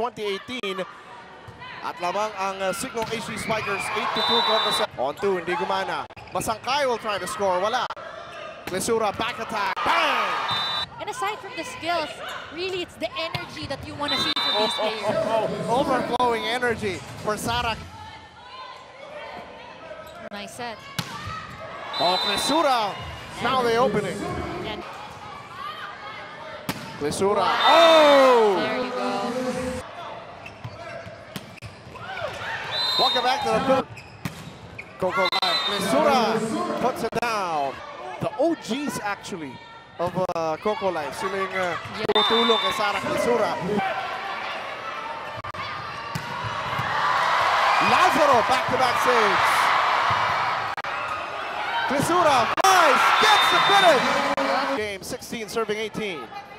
2018. At lamang ang Cignal HC Spikers 8-2 kontra sa on 2, hindi gumana. Masangkay will try to score, wala. Klisura back attack, bang! And aside from the skills, really it's the energy that you want to see from these players. Overflowing energy for Sara. Nice set. Oh, Klisura, now the opening. And Klisura, oh! there you go. Welcome back to the field. Cocolife. Klisura puts it down. The OGs actually of Cocolife. Sila yung tutulong kay Sara Klisura. Lazaro back-to-back saves. Klisura flies, gets the finish. Game 16 serving 18.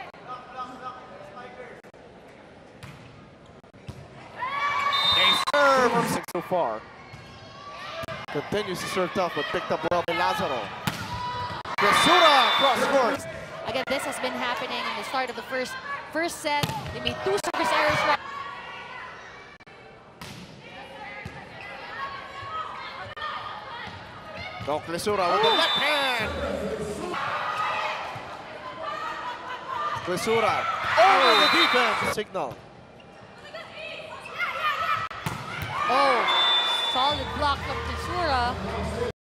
From 6 so far. Continues to serve tough, but picked up well by Lazaro. Klisura cross court. Again, this has been happening in the start of the first set. They made 2 service errors. No, Klisura with the left hand. Klisura over the defense. Cignal. Oh, solid block from Klisura.